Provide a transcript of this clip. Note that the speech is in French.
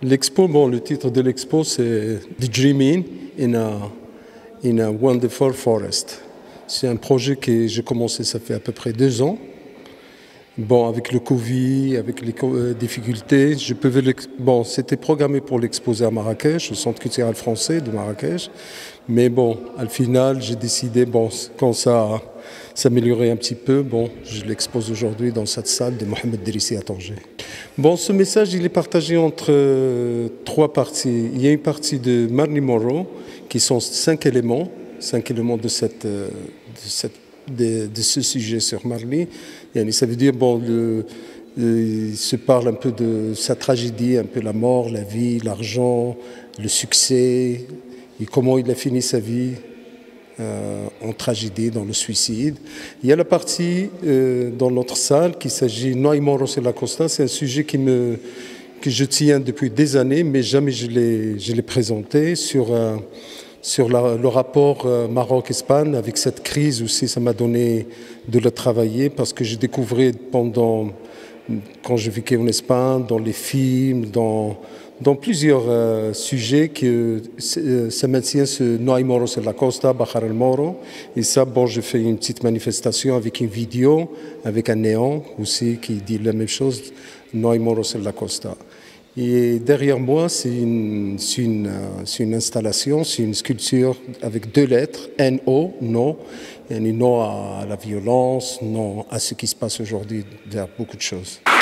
L'expo, bon, le titre de l'expo, c'est The Dreaming in a Wonderful Forest. C'est un projet que j'ai commencé, ça fait à peu près 2 ans. Bon, avec le Covid, avec les difficultés, bon, c'était programmé pour l'exposer à Marrakech, au Centre culturel français de Marrakech. Mais bon, au final, j'ai décidé, bon, quand ça s'améliorait un petit peu, bon, je l'expose aujourd'hui dans cette salle de Mohamed Derissi à Tanger. Bon, ce message, il est partagé entre 3 parties. Il y a une partie de Marilyn Monroe, qui sont 5 éléments de ce sujet sur Marley. Ça veut dire, bon, il se parle un peu de sa tragédie, un peu la mort, la vie, l'argent, le succès, et comment il a fini sa vie en tragédie, dans le suicide. Il y a la partie dans notre salle qui s'agit Noy Moro sur la Costa. C'est un sujet que je tiens depuis des années, mais jamais je l'ai présenté sur le rapport Maroc-Espagne. Avec cette crise aussi, ça m'a donné de le travailler parce que j'ai découvert quand je vivais en Espagne, dans les films, dans plusieurs sujets que ça maintient ce Noy Moro sur la Costa, Bahar el Moro. Et ça, bon, je fais une petite manifestation avec une vidéo, avec un néon aussi qui dit la même chose, Noy Moro sur la Costa. Et derrière moi, c'est une installation, c'est une sculpture avec 2 lettres, N-O, non, et non à la violence, non à ce qui se passe aujourd'hui, il y a beaucoup de choses.